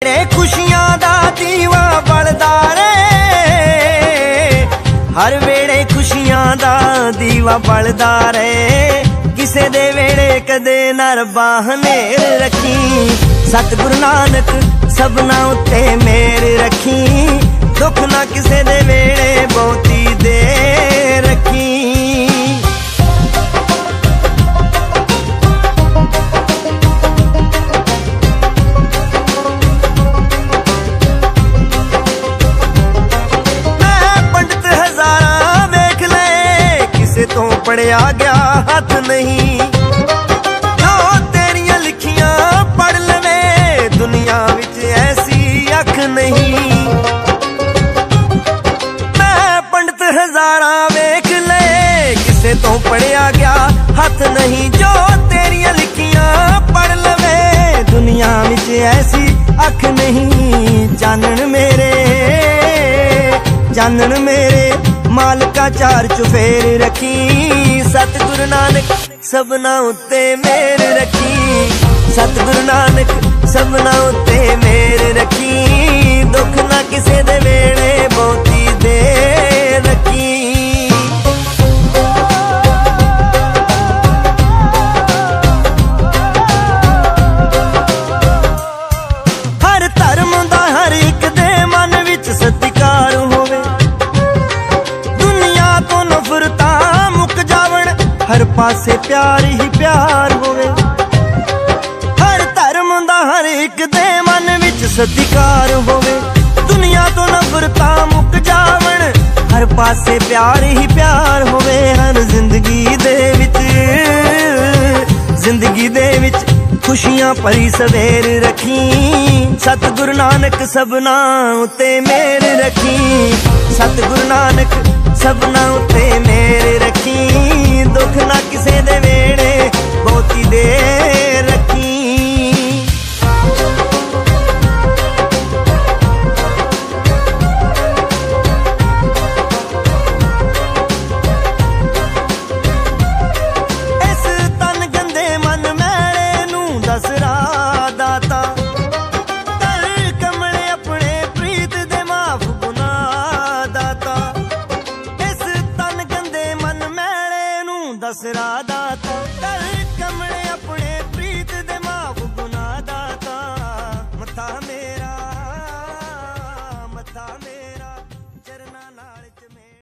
खुशियां दा दीवा बलदा रे, हर वेले खुशियां दा दीवा बलदा रे। किसे दे वेले कदे ना रब्बा हनेर रखी, सतगुरु नानक सबना उत्ते मेहर रखी। दुख ना किसे दे वेले बहुती दे रखी। तो पढ़िया गया हथ नहीं, जो तेरिया लिखियां पढ़ लवे दुनिया विच ऐसी अख नहीं। मैं पंडित हजारा वेख ले, किसे तो पढ़िया गया हथ नहीं, जो तेरिया लिखियां पढ़ लवे दुनिया विच ऐसी अख नहीं। जानन मेरे मालका चार चुफेर रखी, सतगुरु नानक सबना उत्ते मेहर रखी। सतगुरु नानक सबना उत्ते मेहर रखी। दुख ना किसे दे वेले बहुती दे रखी। हर धर्म दा हर एक दे मन विच सत्कार होवे, मुक जावण हर पासे प्यार ही प्यार होवे। हर धर्म दा हर एक दे मन विच सत्कार होवे, दुनिया तो नफरता मुक जावण हर पासे प्यार ही प्यार होवे। हर जिंदगी दे विच खुशियां भरी सवेर रखी, सतगुरु नानक सबना उत्ते मेहर रखी। सतगुरु नानक सबना उत्ते मेहर रखी। दुख ना किसे दे वेले बहुती दे रखी। इस तन गंदे मन मैले नू दस राह दाता, कर कमले अपने प्रीत दे माफ गुनाह दाता। दसरा दाता कर कमले